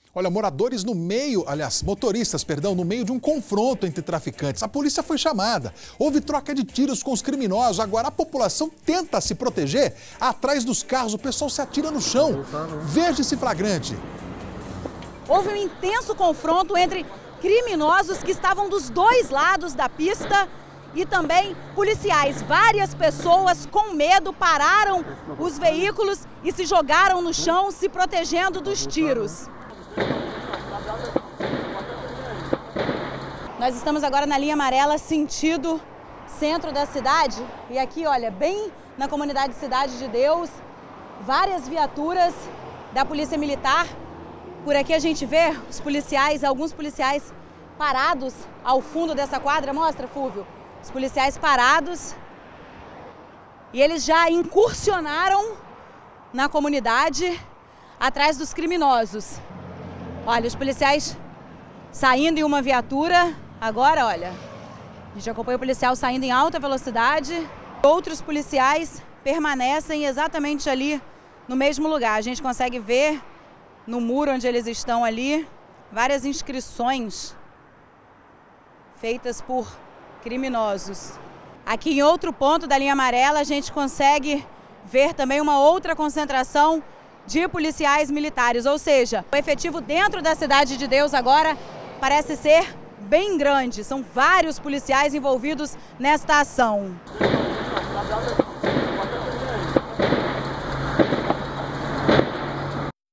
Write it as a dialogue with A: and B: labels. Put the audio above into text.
A: Olha, motoristas, no meio de um confronto entre traficantes. A polícia foi chamada. Houve troca de tiros com os criminosos. Agora a população tenta se proteger atrás dos carros. O pessoal se atira no chão. Veja esse flagrante.
B: Houve um intenso confronto entre criminosos que estavam dos dois lados da pista e também policiais. Várias pessoas com medo pararam os veículos e se jogaram no chão, se protegendo dos tiros. Nós estamos agora na linha amarela, sentido centro da cidade. E aqui, olha, bem na comunidade Cidade de Deus, várias viaturas da Polícia Militar. Por aqui a gente vê os policiais, alguns policiais parados ao fundo dessa quadra. Mostra, Fúvio. Os policiais parados. E eles já incursionaram na comunidade atrás dos criminosos. Olha, os policiais saindo em uma viatura. Agora, olha, a gente acompanha o policial saindo em alta velocidade. Outros policiais permanecem exatamente ali no mesmo lugar. A gente consegue ver no muro onde eles estão ali várias inscrições feitas por criminosos. Aqui em outro ponto da linha amarela a gente consegue ver também uma outra concentração de policiais militares, ou seja, o efetivo dentro da Cidade de Deus agora parece ser bem grande. São vários policiais envolvidos nesta ação.